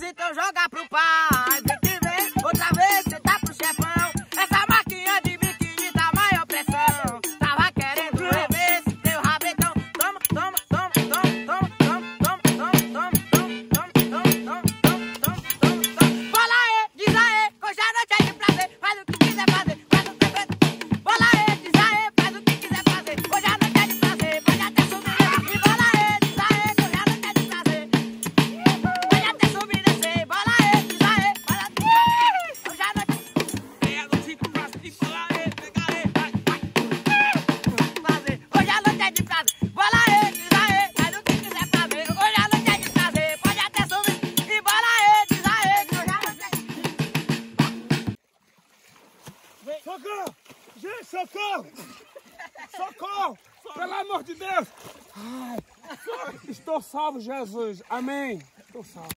então joga pro pai. Vem que vem, outra vez cê tá pro chefão. Essa maquinha de biquíni dá maior pressão. Tava querendo rever esse teu rabetão. Toma, toma, toma, toma, toma, toma, toma, toma, toma, toma, toma, toma, toma, toma. Bola aí, diz aí, que hoje a noite é de prazer. Faz o que quiser fazer, faz o que quiser. Bola aí, diz aí, faz o que quiser fazer. Hoje a noite é de prazer, pode até subir. E bola aí, diz aí, que hoje a noite é de prazer. Pode até subir e descer. Bola aí, diz aí, faz o que quiser. Hoje a noite é de prazer. Hoje a noite é de prazer. Bola aí, diz aí, faz o que quiser fazer. Hoje a noite é de prazer, pode até subir. E bola aí, diz aí, que hoje a noite é de... Socorro! Gente, socorro! Socorro! Pelo amor de Deus! Ai, estou salvo, Jesus. Amém. Estou salvo.